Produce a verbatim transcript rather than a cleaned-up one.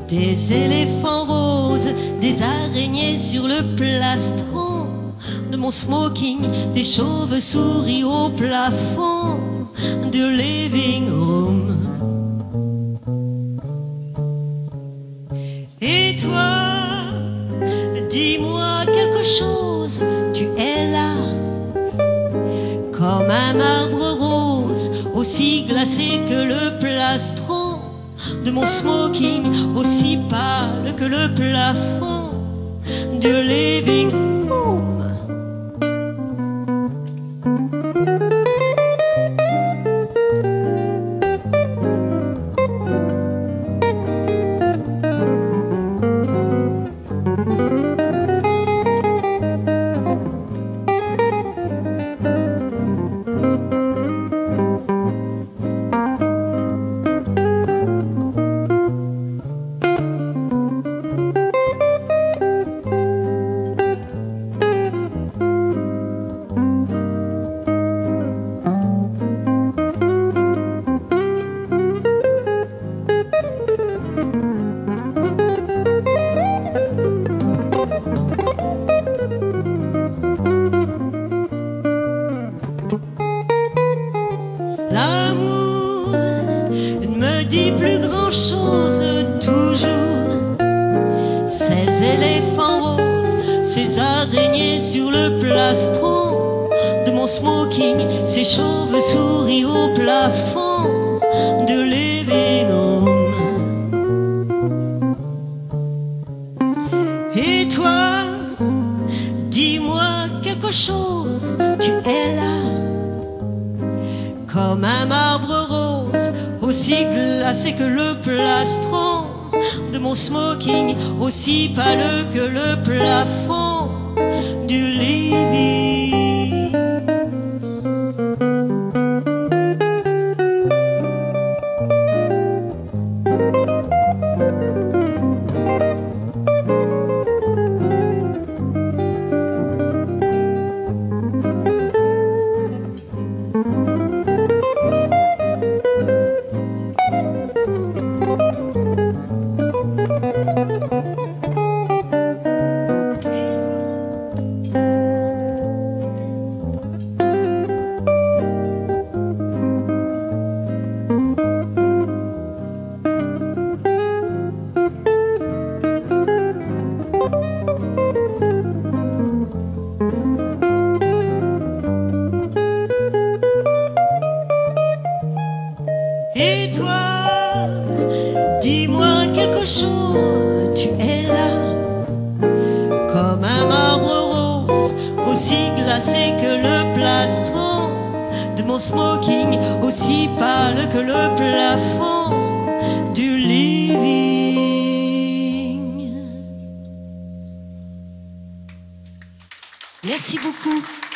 des éléphants roses, des araignées sur le plastron de mon smoking, des chauves-souris au plafond du living room. Et toi, dis-moi quelque chose, tu es là, comme un marbre rose, aussi glacé que le plastron de mon smoking, aussi pâle que le plafond du living room. L'amour ne me dit plus grand chose toujours. Ces éléphants roses, ces araignées sur le plastron de mon smoking, ces chauves-souris au plafond de living room. Et toi, dis-moi quelque chose, tu es là, comme un marbre rose, aussi glacé que le plastron de mon smoking, aussi pâle que le plafond du living. Et toi, dis-moi quelque chose, tu es là, comme un marbre rose, aussi glacé que le plastron de mon smoking, aussi pâle que le plafond du living. Merci beaucoup.